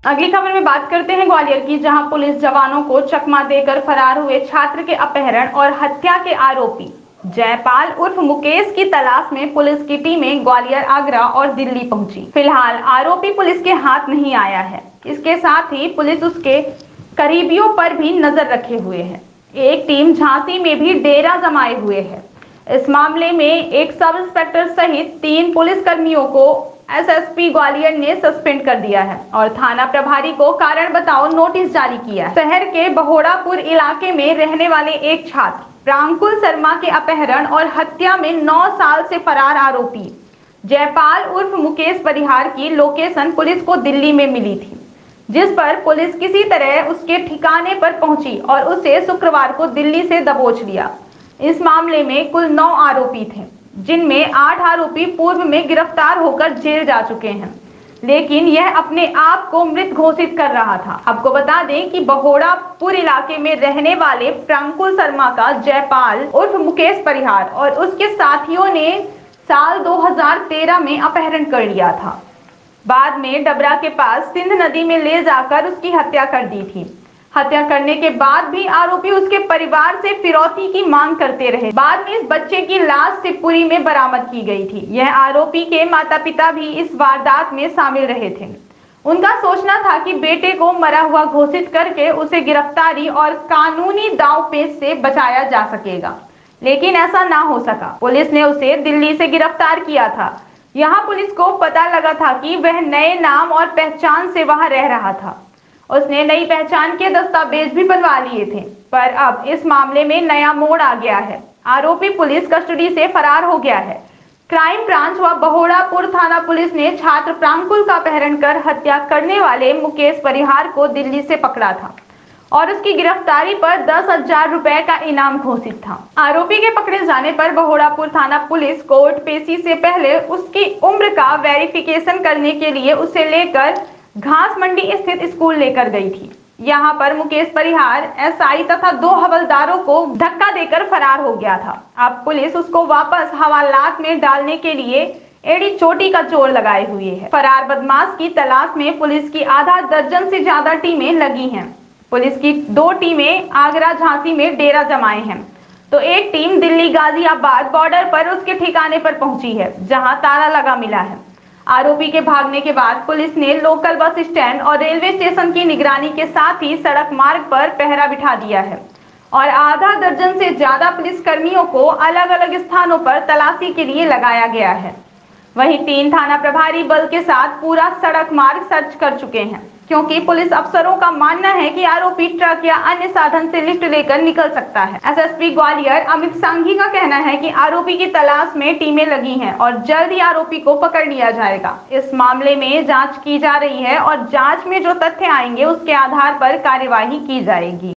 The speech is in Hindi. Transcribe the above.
अगली खबर में बात करते हैं ग्वालियर की, जहां पुलिस जवानों को चकमा देकर फरार हुए छात्र के अपहरण और हत्या के आरोपी जयपाल उर्फ मुकेश की तलाश में पुलिस की टीमें ग्वालियर, आगरा और दिल्ली पहुंची। फिलहाल आरोपी पुलिस के हाथ नहीं आया है। इसके साथ ही पुलिस उसके करीबियों पर भी नजर रखे हुए है। एक टीम झांसी में भी डेरा जमाए हुए है। इस मामले में एक सब इंस्पेक्टर सहित 3 पुलिसकर्मियों को एसएसपी ग्वालियर ने सस्पेंड कर दिया है और थाना प्रभारी को कारण बताओ नोटिस जारी किया है। शहर के बहोड़ापुर इलाके में रहने वाले एक छात्र प्रांकुल शर्मा के अपहरण और हत्या में 9 साल से फरार आरोपी जयपाल उर्फ मुकेश परिहार की लोकेशन पुलिस को दिल्ली में मिली थी, जिस पर पुलिस किसी तरह उसके ठिकाने पर पहुंची और उसे शुक्रवार को दिल्ली से दबोच लिया। इस मामले में कुल 9 आरोपी थे, जिनमें 8 आरोपी पूर्व में गिरफ्तार होकर जेल जा चुके हैं, लेकिन यह अपने आप को मृत घोषित कर रहा था। आपको बता दें कि बहोड़ापुर इलाके में रहने वाले प्रांकुल शर्मा का जयपाल उर्फ मुकेश परिहार और उसके साथियों ने साल 2013 में अपहरण कर लिया था। बाद में डबरा के पास सिंध नदी में ले जाकर उसकी हत्या कर दी थी। हत्या करने के बाद भी आरोपी उसके परिवार से फिरौती की मांग करते रहे। बाद में इस बच्चे की लाश शिवपुरी में बरामद की गई थी। यह आरोपी के माता-पिता भी इस वारदात में शामिल रहे थे। उनका सोचना था कि बेटे को मरा हुआ घोषित करके उसे गिरफ्तारी और कानूनी दांवपेच से बचाया जा सकेगा, लेकिन ऐसा ना हो सका। पुलिस ने उसे दिल्ली से गिरफ्तार किया था। यहाँ पुलिस को पता लगा था कि वह नए नाम और पहचान से वहां रह रहा था। उसने नई पहचान के दस्तावेज भी बनवा लिए थे, पर अब इस मामले में नया मोड़ आ गया है। आरोपी पुलिस कस्टडी से फरार हो गया है। क्राइम ब्रांच व बहोड़ापुर थाना पुलिस ने छात्र प्रांकुल का अपहरण कर हत्या करने वाले मुकेश परिहार को दिल्ली से पकड़ा था और उसकी गिरफ्तारी पर 10,000 रुपए का इनाम घोषित था। आरोपी के पकड़े जाने पर बहोड़ापुर थाना पुलिस कोर्ट पेशी से पहले उसकी उम्र का वेरिफिकेशन करने के लिए उसे लेकर घास मंडी स्थित स्कूल लेकर गई थी। यहाँ पर मुकेश परिहार एसआई तथा 2 हवलदारों को धक्का देकर फरार हो गया था। अब पुलिस उसको वापस हवालात में डालने के लिए एड़ी चोटी का जोर लगाए हुए है। फरार बदमाश की तलाश में पुलिस की आधा दर्जन से ज्यादा टीमें लगी हैं। पुलिस की 2 टीमें आगरा, झांसी में डेरा जमाए हैं, तो एक टीम दिल्ली गाजियाबाद बॉर्डर पर उसके ठिकाने पर पहुंची है, जहां ताला लगा मिला है। आरोपी के भागने के बाद पुलिस ने लोकल बस स्टैंड और रेलवे स्टेशन की निगरानी के साथ ही सड़क मार्ग पर पहरा बिठा दिया है और आधा दर्जन से ज्यादा पुलिसकर्मियों को अलग अलग स्थानों पर तलाशी के लिए लगाया गया है। वहीं 3 थाना प्रभारी बल के साथ पूरा सड़क मार्ग सर्च कर चुके हैं, क्योंकि पुलिस अफसरों का मानना है कि आरोपी ट्रक या अन्य साधन से लिफ्ट लेकर निकल सकता है। एसएसपी ग्वालियर अमित सांघी का कहना है कि आरोपी की तलाश में टीमें लगी हैं और जल्द ही आरोपी को पकड़ लिया जाएगा। इस मामले में जांच की जा रही है और जांच में जो तथ्य आएंगे उसके आधार पर कार्यवाही की जाएगी।